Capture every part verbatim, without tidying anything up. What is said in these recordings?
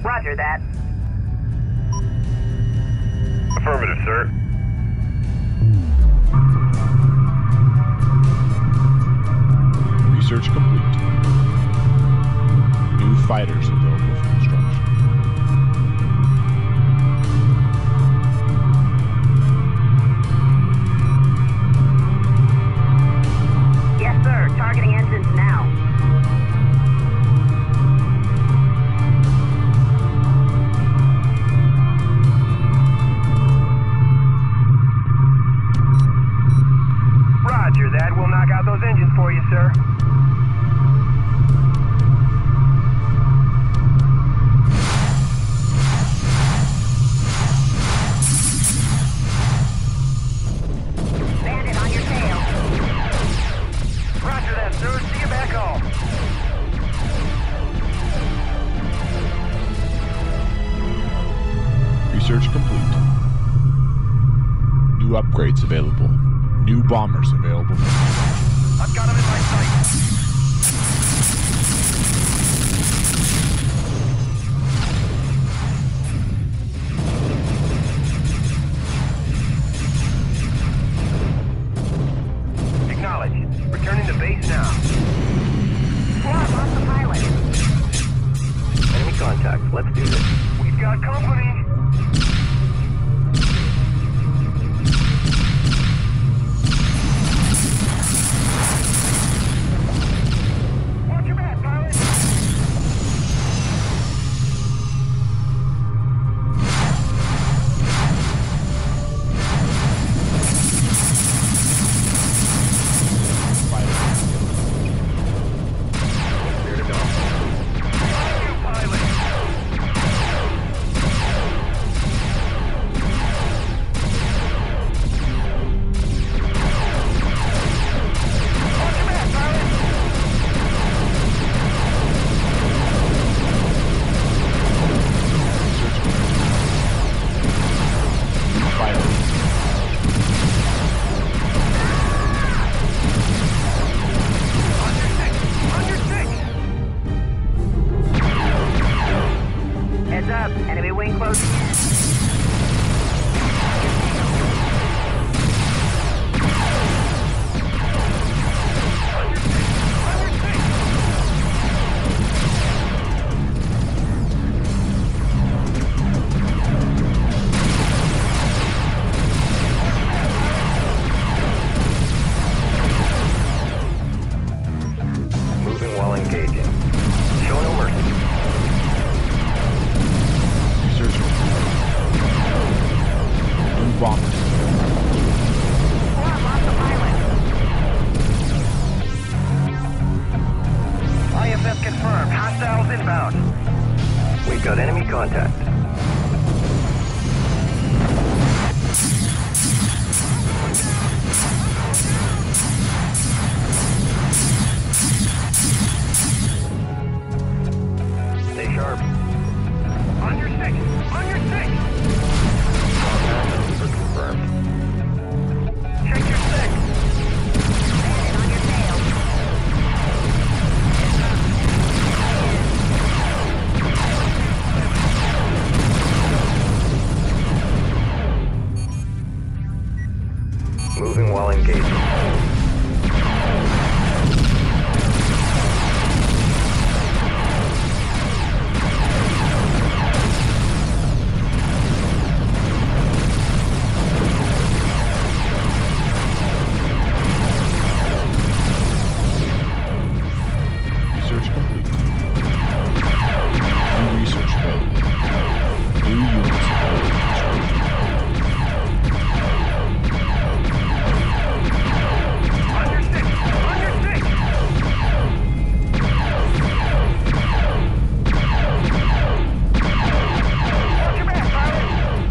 Roger that. Affirmative, sir. Research complete. New fighters available for construction. Yes, sir. Targeting engines now. Roger that. We'll knock out those engines for you, sir. Bandit on your tail. Roger that, sir. See you back home. Research complete. New upgrades available. New bombers available. I've got him in my sight. Acknowledge. Returning to base now. Swap off the pilot. Enemy contact. Let's do this. We've got company. Watch your back, pilot. Clear to go. You, pilot. Watch your back, pilot. New fighters. Under six. Under six. Heads up. Enemy wing close. Under six. Under six. Moving while engaging. Show no mercy. Research complete. New bombers. Swap off the pilot. I F F confirmed. Hostiles inbound. We've got enemy contact. Stay sharp. On your six! On your six! Contact confirmed. Check your six! Bandit on your tail. Moving while engaging. Research complete. New research available. New units available for construction. Under six! Under six! Watch your back, pilot!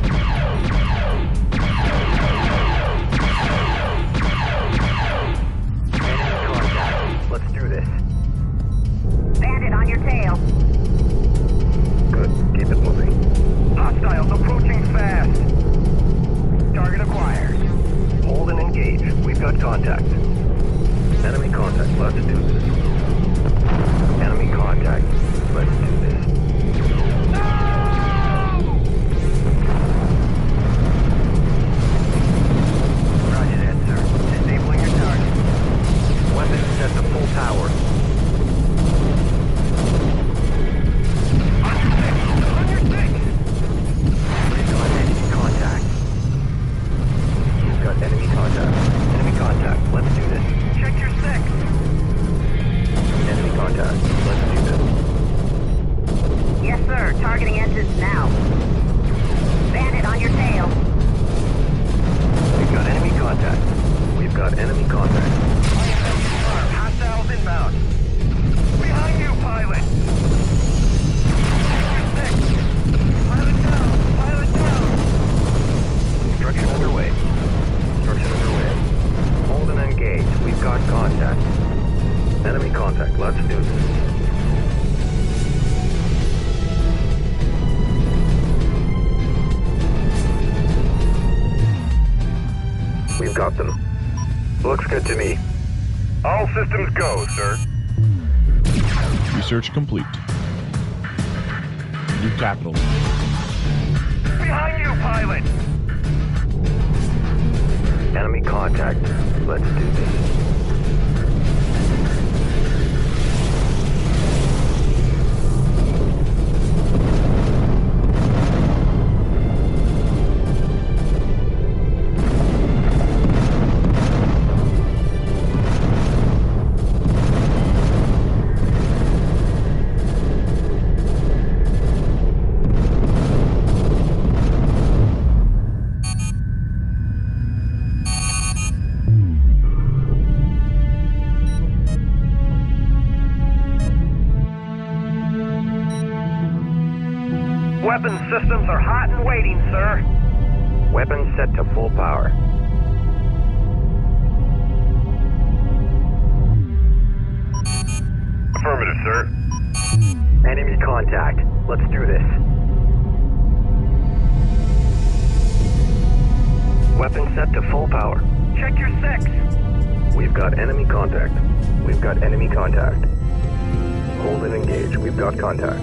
Enemy contact. Let's do this. Bandit on your tail. Good. Keep it moving. Hostiles approaching fast. Target acquired. Hold and engage. We've got contact. Enemy contact. Let's do this. Enemy contact. Let's do this. No! Looks good to me. All systems go, sir. Research complete. New capital. Behind you, pilot! Enemy contact. Let's do this. Weapons systems are hot and waiting, sir. Weapons set to full power. Affirmative, sir. Enemy contact. Let's do this. Weapons set to full power. Check your six. We've got enemy contact. We've got enemy contact. Hold and engage. We've got contact.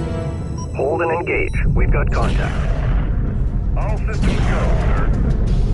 Hold and engage. We've got contact. All systems go, sir.